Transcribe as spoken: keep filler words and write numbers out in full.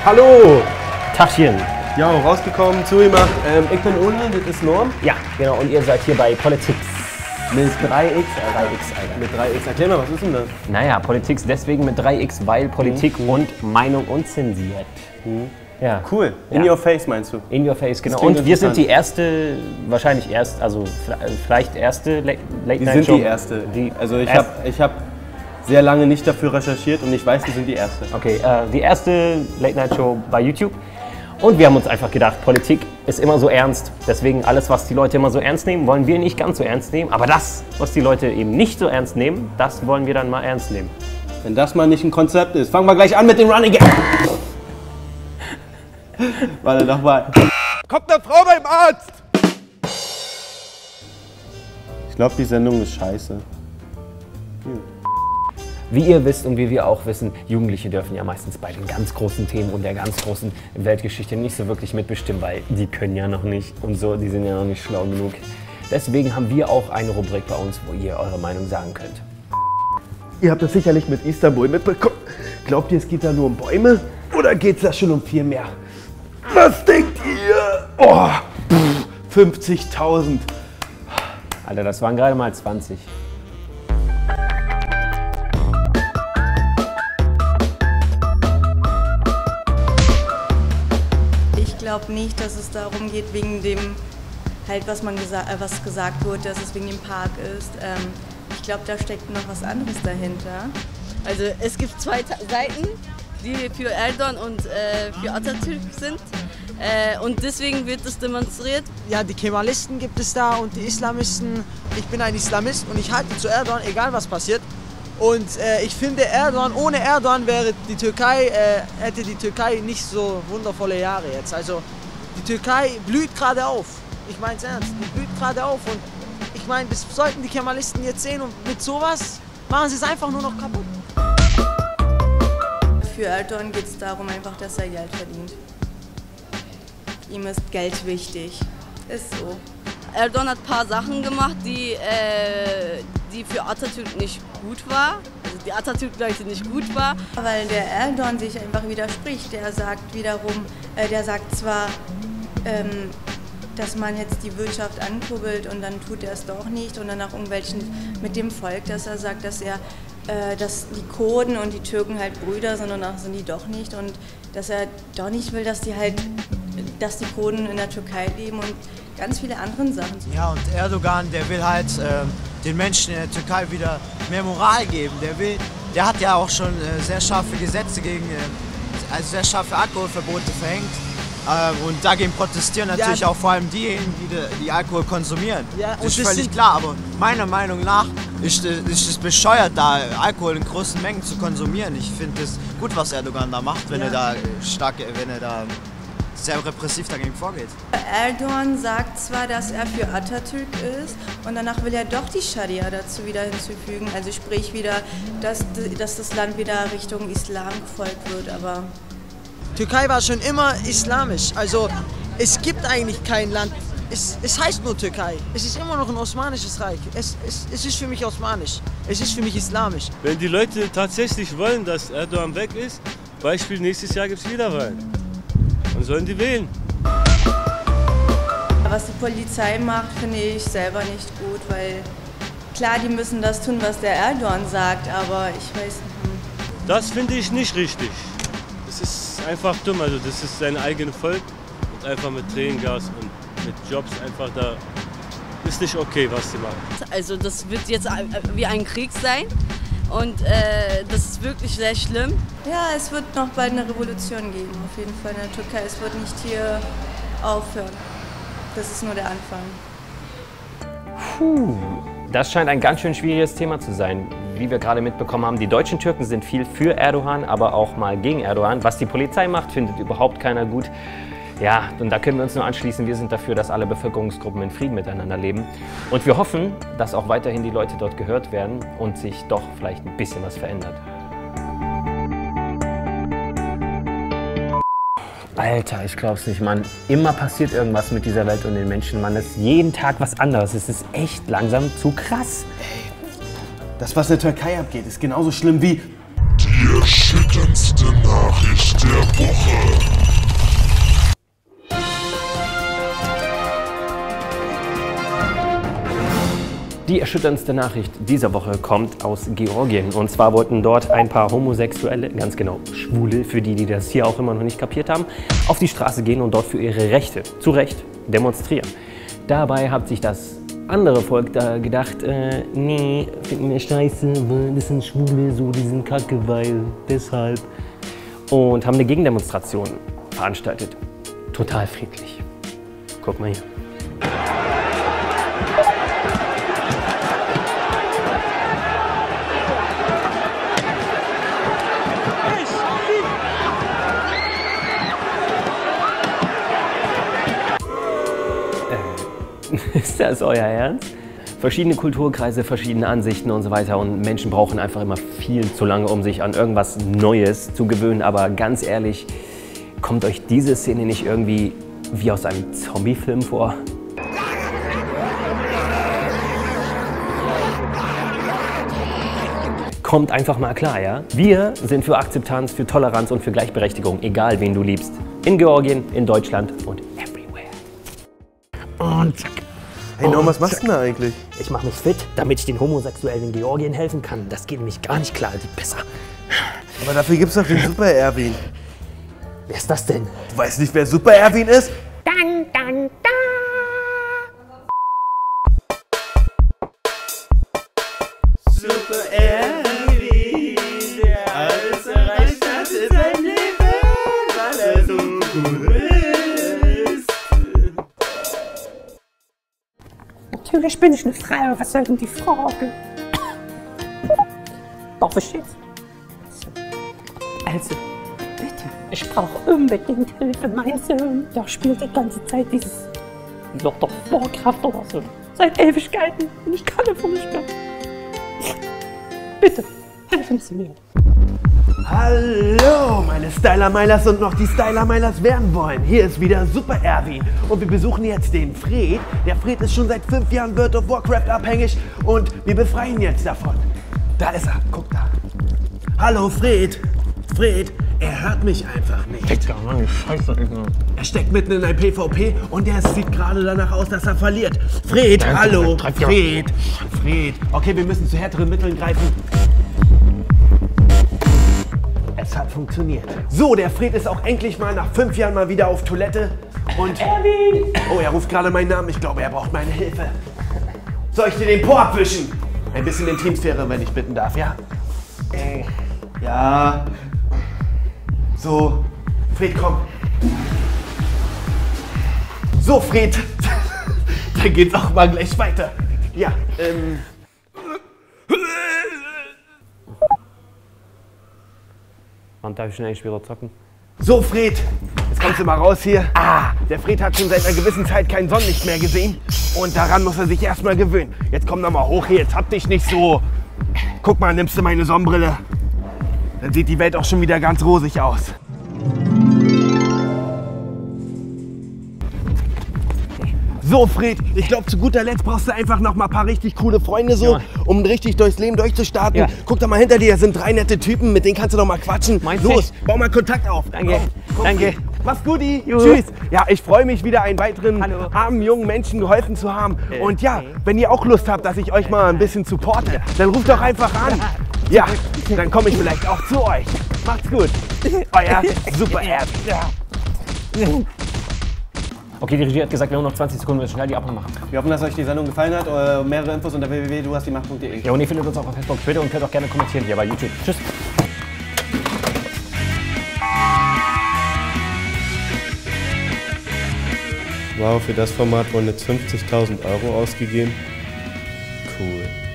Hallo! Tachchen! Ja, rausgekommen, zugemacht. Ähm, ich bin Uli, das ist Norm. Ja, genau. Und ihr seid hier bei Politics. Mit drei X, drei X, Alter. Mit drei X. Erklär mal, was ist denn das? Naja, Politics deswegen mit drei X, weil Politik Mhm. und Meinung unzensiert. Mhm. Ja. Cool. In Ja. your face meinst du? In your face, genau. klingt Und wir sind interessant. die erste, wahrscheinlich erst, also vielleicht erste Late Night Wir sind Show. die erste. Die also ich erst- habe ich hab sehr lange nicht dafür recherchiert und ich weiß, wir sind die erste. Okay, äh, die erste Late Night Show bei YouTube. Und wir haben uns einfach gedacht, Politik ist immer so ernst. Deswegen alles, was die Leute immer so ernst nehmen, wollen wir nicht ganz so ernst nehmen. Aber das, was die Leute eben nicht so ernst nehmen, das wollen wir dann mal ernst nehmen. Wenn das mal nicht ein Konzept ist, fangen wir gleich an mit dem Running Gag. Warte, nochmal. Kommt eine Frau beim Arzt! Ich glaube, die Sendung ist scheiße. Hm. Wie ihr wisst und wie wir auch wissen, Jugendliche dürfen ja meistens bei den ganz großen Themen und der ganz großen Weltgeschichte nicht so wirklich mitbestimmen, weil die können ja noch nicht und so, die sind ja noch nicht schlau genug. Deswegen haben wir auch eine Rubrik bei uns, wo ihr eure Meinung sagen könnt. Ihr habt das sicherlich mit Istanbul mitbekommen. Glaubt ihr, es geht da nur um Bäume? Oder geht's da schon um viel mehr? Was denkt ihr? Oh, pff, fünfzigtausend. Alter, das waren gerade mal zwanzig. Ich glaube nicht, dass es darum geht, wegen dem, halt was man gesa äh, was gesagt wurde, dass es wegen dem Park ist. Ähm, ich glaube, da steckt noch was anderes dahinter. Also es gibt zwei Ta Seiten, die für Erdogan und äh, für Atatürk sind. Äh, und deswegen wird es demonstriert. Ja, die Kemalisten gibt es da und die Islamisten. Ich bin ein Islamist und ich halte zu Erdogan, egal was passiert. Und äh, ich finde, Erdogan, ohne Erdogan wäre die Türkei, äh, hätte die Türkei nicht so wundervolle Jahre jetzt. Also die Türkei blüht gerade auf. Ich meine es ernst, die blüht gerade auf. Und ich meine, das sollten die Kemalisten jetzt sehen und mit sowas machen sie es einfach nur noch kaputt. Für Erdogan geht es darum einfach, dass er Geld verdient. Ihm ist Geld wichtig. Ist so. Erdogan hat ein paar Sachen gemacht, die, äh, die für Atatürk nicht gut war. Also die Atatürk-Leute nicht gut war. Weil der Erdogan sich einfach widerspricht. Der sagt wiederum, äh, der sagt zwar, ähm, dass man jetzt die Wirtschaft ankurbelt und dann tut er es doch nicht und dann nach irgendwelchen mit dem Volk, dass er sagt, dass er, äh, dass die Kurden und die Türken halt Brüder sind und danach sind die doch nicht und dass er doch nicht will, dass die halt, dass die Kurden in der Türkei leben und ganz viele andere Sachen. Ja, und Erdogan, der will halt äh, den Menschen in der Türkei wieder mehr Moral geben. Der will, der hat ja auch schon äh, sehr scharfe Gesetze gegen, äh, also sehr scharfe Alkoholverbote verhängt. Ähm, und dagegen protestieren natürlich ja auch vor allem diejenigen, die, die Alkohol konsumieren. Ja, das ist das völlig klar, aber meiner Meinung nach ist, ist es bescheuert, da Alkohol in großen Mengen zu konsumieren. Ich finde es gut, was Erdogan da macht, wenn ja. er da stark, wenn er da sehr repressiv dagegen vorgeht. Erdogan sagt zwar, dass er für Atatürk ist und danach will er doch die Scharia dazu wieder hinzufügen, also sprich wieder, dass, dass das Land wieder Richtung Islam gefolgt wird, aber... Türkei war schon immer islamisch, also es gibt eigentlich kein Land, es, es heißt nur Türkei, es ist immer noch ein osmanisches Reich, es, es, es ist für mich osmanisch, es ist für mich islamisch. Wenn die Leute tatsächlich wollen, dass Erdogan weg ist, Beispiel nächstes Jahr gibt es Wiederwahlen. Dann sollen die wählen. Was die Polizei macht, finde ich selber nicht gut, weil klar, die müssen das tun, was der Erdogan sagt, aber ich weiß nicht. Das finde ich nicht richtig. Das ist einfach dumm, also das ist sein eigenes Volk und einfach mit Tränengas und mit Jobs einfach da ist nicht okay, was sie machen. Also das wird jetzt wie ein Krieg sein und äh, das ist wirklich sehr schlimm. Ja, es wird noch bald eine Revolution geben, auf jeden Fall in der Türkei. Es wird nicht hier aufhören. Das ist nur der Anfang. Puh, das scheint ein ganz schön schwieriges Thema zu sein. Wie wir gerade mitbekommen haben, die deutschen Türken sind viel für Erdogan, aber auch mal gegen Erdogan. Was die Polizei macht, findet überhaupt keiner gut. Ja, und da können wir uns nur anschließen. Wir sind dafür, dass alle Bevölkerungsgruppen in Frieden miteinander leben. Und wir hoffen, dass auch weiterhin die Leute dort gehört werden und sich doch vielleicht ein bisschen was verändert. Alter, ich glaub's nicht, Mann. Immer passiert irgendwas mit dieser Welt und den Menschen, Mann. Es ist jeden Tag was anderes. Es ist echt langsam zu krass. Ey, das, was in der Türkei abgeht, ist genauso schlimm wie Die erschütterndste Nachricht der Woche. Die erschütterndste Nachricht dieser Woche kommt aus Georgien. Und zwar wollten dort ein paar Homosexuelle, ganz genau Schwule, für die, die das hier auch immer noch nicht kapiert haben, auf die Straße gehen und dort für ihre Rechte, zu Recht, demonstrieren. Dabei hat sich das andere Volk da gedacht, äh, nee, finden wir scheiße, das sind Schwule, so, die sind kacke, weil, deshalb. Und haben eine Gegendemonstration veranstaltet. Total friedlich. Guck mal hier. Ist das euer Ernst? Verschiedene Kulturkreise, verschiedene Ansichten und so weiter. Und Menschen brauchen einfach immer viel zu lange, um sich an irgendwas Neues zu gewöhnen. Aber ganz ehrlich, kommt euch diese Szene nicht irgendwie wie aus einem Zombie-Film vor? Kommt einfach mal klar, ja? Wir sind für Akzeptanz, für Toleranz und für Gleichberechtigung, egal wen du liebst. In Georgien, in Deutschland und everywhere. Und zack. Hey Norm, was machst du denn da eigentlich? Ich mache mich fit, damit ich den Homosexuellen in Georgien helfen kann. Das geht nämlich gar nicht klar, die Pisser. Aber dafür gibt's doch den Super Erwin. Wer ist das denn? Du weißt nicht, wer Super Erwin ist? Dang, dang, dang. Super Erwin, der alles erreicht hat in seinem Leben, weil er so cool ist. Natürlich bin ich eine Frau, was soll denn die Frage? Doch, verstehst du? Also, bitte, ich brauche unbedingt Hilfe. Mein Sohn, der spielt die ganze Zeit dieses Lord of Warcraft oder so. Seit Ewigkeiten und ich kann einfach nicht mehr. Bitte, helfen Sie mir. Hallo, meine Styler-Milers und noch die Styler-Milers werden wollen. Hier ist wieder Super Erwin und wir besuchen jetzt den Fred. Der Fred ist schon seit fünf Jahren World of Warcraft abhängig und wir befreien ihn jetzt davon. Da ist er, guck da. Hallo Fred. Fred, er hört mich einfach nicht. Digga, Mann, Scheiße, Digga. Er steckt mitten in einem PvP und er sieht gerade danach aus, dass er verliert. Fred, Danke, hallo, Fred. Fred, Fred. Okay, wir müssen zu härteren Mitteln greifen. Es hat funktioniert. So, der Fred ist auch endlich mal nach fünf Jahren mal wieder auf Toilette. Und Erwin! Oh, er ruft gerade meinen Namen. Ich glaube, er braucht meine Hilfe. Soll ich dir den Po abwischen? Ein bisschen Intimsphäre, wenn ich bitten darf, ja? Äh, ja. So, Fred, komm. So, Fred. Dann geht's auch mal gleich weiter. Ja, ähm... Wann darf ich schnell wieder zocken? So, Fred, jetzt kommst du mal raus hier. Ah, der Fred hat schon seit einer gewissen Zeit kein Sonnenlicht mehr gesehen. Und daran muss er sich erstmal gewöhnen. Jetzt komm doch mal hoch hier, jetzt hab dich nicht so. Guck mal, nimmst du meine Sonnenbrille? Dann sieht die Welt auch schon wieder ganz rosig aus. So, Fred, ich glaube, zu guter Letzt brauchst du einfach noch mal ein paar richtig coole Freunde so, ja, um richtig durchs Leben durchzustarten. Ja. Guck doch mal hinter dir, sind drei nette Typen, mit denen kannst du noch mal quatschen. Meinst Los, du? bau mal Kontakt auf. Danke, komm, komm, danke. Fred. Mach's gut, Juhu. Tschüss. Ja, ich freue mich, wieder einen weiteren Hallo. armen jungen Menschen geholfen zu haben. Äh, Und ja, okay. wenn ihr auch Lust habt, dass ich euch mal ein bisschen supporte, dann ruft doch einfach an. Ja, dann komme ich vielleicht auch zu euch. Macht's gut. Euer Super Erwin. Okay, die Regie hat gesagt, wir haben noch zwanzig Sekunden, wir schnell die Abmachung machen. Wir hoffen, dass euch die Sendung gefallen hat. Äh, mehrere Infos unter w w w punkt du hast die macht punkt de. Ja, und ihr findet uns auch auf Facebook, Twitter und könnt auch gerne kommentieren hier bei YouTube. Tschüss. Wow, für das Format wurden jetzt fünfzigtausend Euro ausgegeben. Cool.